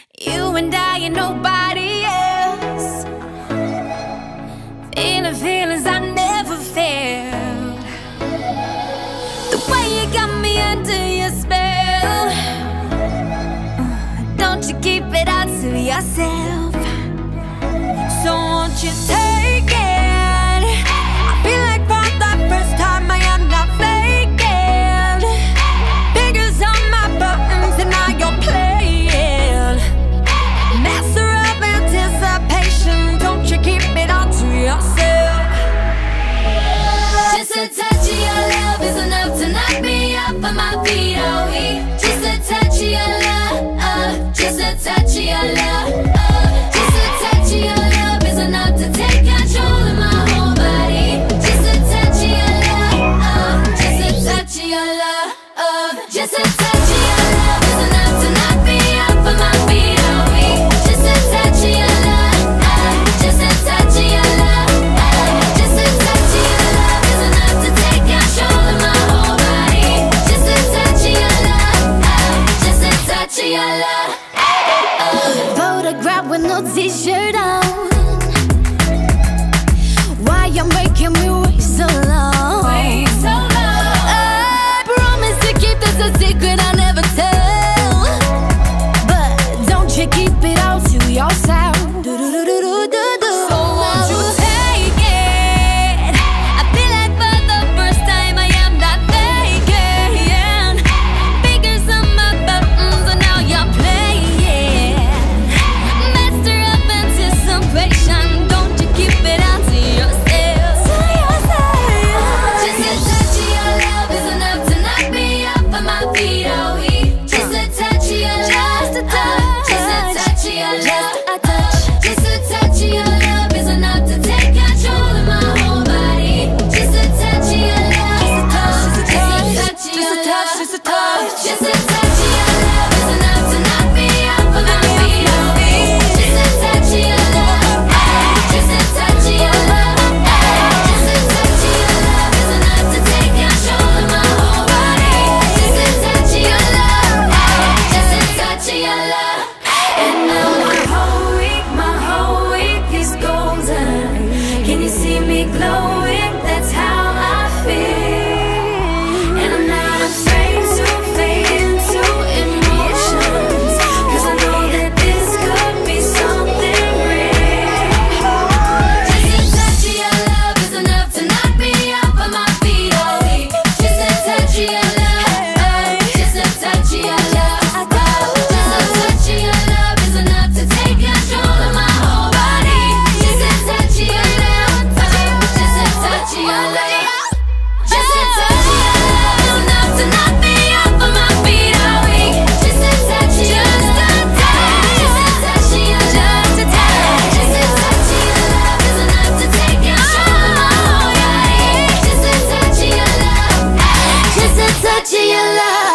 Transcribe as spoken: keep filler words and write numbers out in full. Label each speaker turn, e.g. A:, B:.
A: You and I and nobody else. Feeling feelings I never felt. The way you got me under your spell. Don't you keep it all to yourself. So won't you take it? I feel like for the first time I am not faking. Fingers on my buttons and now you're playing. Master of anticipation. Don't you keep it all to yourself. Just a touch of your love is enough to knock me off of my feet, oh he. Just a touch of your love, uh, just a touch of your love, uh, just a touch of your love is enough to take control of my whole body. Just a touch of your love, uh, just a touch of your love, uh, just a touch of your love is enough to knock me off of my feet, oh he. Just a touch of your love, uh, just a touch of your love, uh, just a touch of your love is enough to take control of my whole body. Just a touch of your love, uh, just a touch of your love. Photograph with no t-shirt on. Why you making me wait so long? Wait so long. I promise to keep this a secret I'll never tell. But don't you keep it all to yourself. Do do do do do do do. So won't you take it? I feel like for the first time I am not faking. Fingers on my buttons and now you're playing. Master of anticipation. Don't you keep it all to yourself. To yourself. Just a touch of your love is enough to knock me off of my feet, oh he. Just a touch of your love, just a touch, just a touch of your love, just a touch of your love is enough to take control of my whole body. Just a touch of your love, just a touch, just a touch, just a touch, just a touch of your love is enough to knock me off of my feet, oh he. Just a touch of your love, just a touch of your love, just a touch of your love is enough to take control of my whole body. Just a touch of your love, just a touch of your love. And now my whole week, my whole week is golden. Can you see me glowing? That's how I feel. And I'm not afraid to fade into emotions, 'cause I know that this could be something real. Just a touch of your love is enough to knock me off of my feet, oh he. Just a touch of your love, uh, just a touch of your love, uh, just a touch of your love is enough to take control of my whole body. Just a touch of your love, uh, just a touch of your love, just a touch of your love is enough to knock me off of my feet, oh he. Just a touch of your love, just a touch of your love, just a touch of your love is enough to take control of my whole body. Just a touch of your love, just a touch of your love.